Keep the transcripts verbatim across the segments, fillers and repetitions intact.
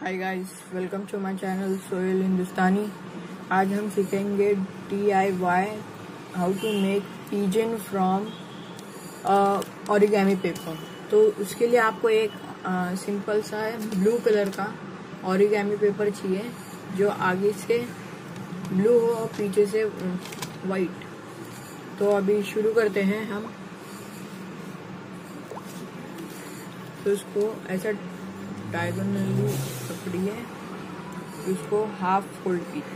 Hi guys, welcome to my channel Sohail Hindustani. आज हम सीखेंगे D I Y how to make pigeon from origami paper. तो उसके लिए आपको एक सिंपल uh, सा ब्लू कलर का ओरिगेमी पेपर चाहिए जो आगे से ब्लू हो और पीछे से वाइट। तो अभी शुरू करते हैं हम। तो इसको ऐसा डायगोनली पकड़िए, इसको हाफ फोल्ड कीजिए,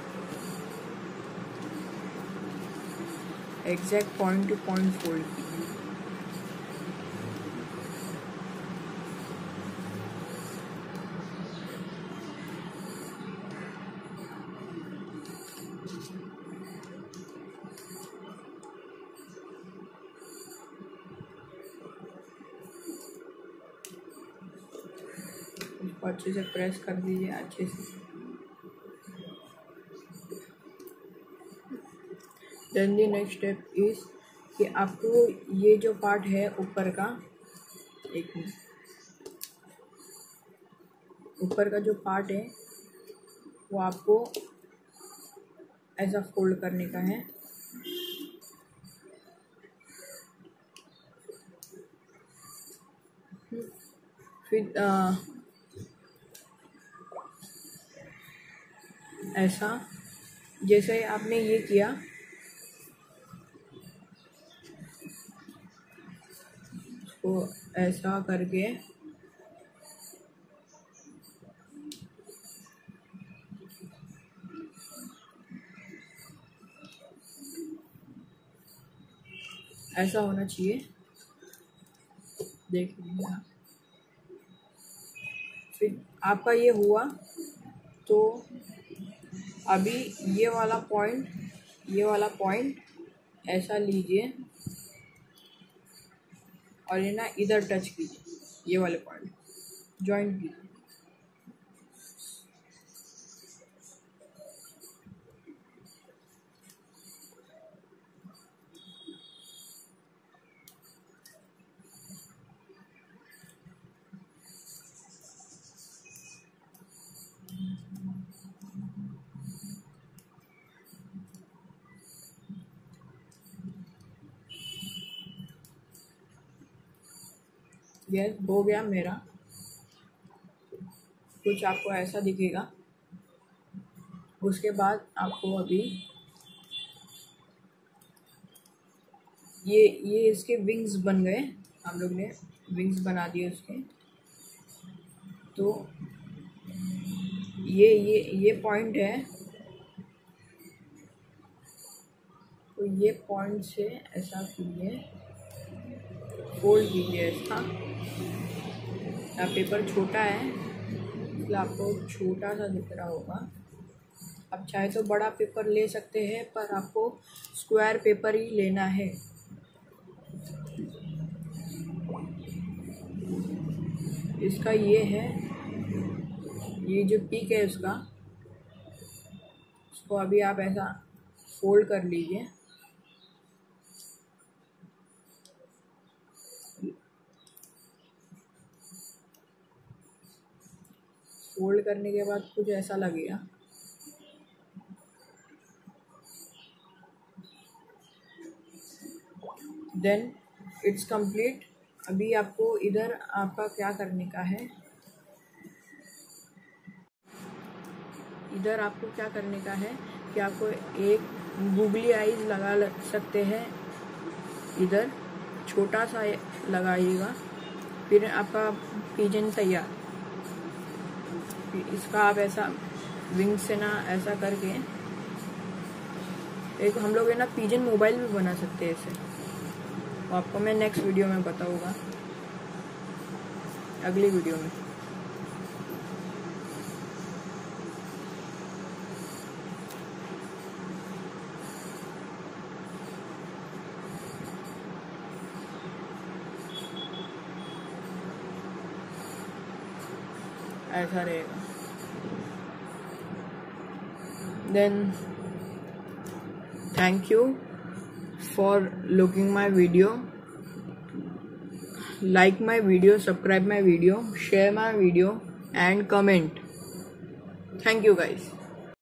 exact point to point fold कीजिए। इसको अच्छे से प्रेस कर दीजिए अच्छे से। Then the next step is कि आपको ये जो पार्ट है ऊपर का, एक मिनट, ऊपर का जो पार्ट है वो आपको ऐसा फोल्ड करने का है। फिर आ, ऐसा जैसे आपने ये किया, इसको ऐसा करके ऐसा होना चाहिए, देख लीजिए। फिर आपका ये हुआ तो अभी ये वाला पॉइंट ये वाला पॉइंट ऐसा लीजिए और ये ना इधर टच कीजिए, ये वाले पॉइंट जॉइंट कीजिए। यस, हो गया मेरा। कुछ आपको ऐसा दिखेगा। उसके बाद आपको अभी ये ये इसके विंग्स बन गए, हम लोग ने विंग्स बना दिए उसके। तो ये ये ये पॉइंट है, तो ये पॉइंट से ऐसा कीजिए, फोल्ड कीजिए इसका। पेपर छोटा है इसलिए आपको छोटा सा दिख रहा होगा। आप चाहे तो बड़ा पेपर ले सकते हैं, पर आपको स्क्वायर पेपर ही लेना है। इसका ये है, ये जो पीक है उसका, उसको अभी आप ऐसा फोल्ड कर लीजिए। फोल्ड करने के बाद कुछ ऐसा लगेगा। Then it's complete. अभी आपको इधर आपका क्या करने का है, इधर आपको क्या करने का है कि आपको एक गूगली आईज लगा सकते हैं, इधर छोटा सा लगाइएगा। फिर आपका पिजन तैयार। इसका आप ऐसा विंग से ना ऐसा करके एक हम लोग है ना पिजन मोबाइल भी बना सकते हैं ऐसे। तो आपको मैं नेक्स्ट वीडियो में बताऊंगा, अगली वीडियो में। ऐसा रहेगा। Then thank you for looking my video. like my video, subscribe my video, share my video. and comment. Thank you guys.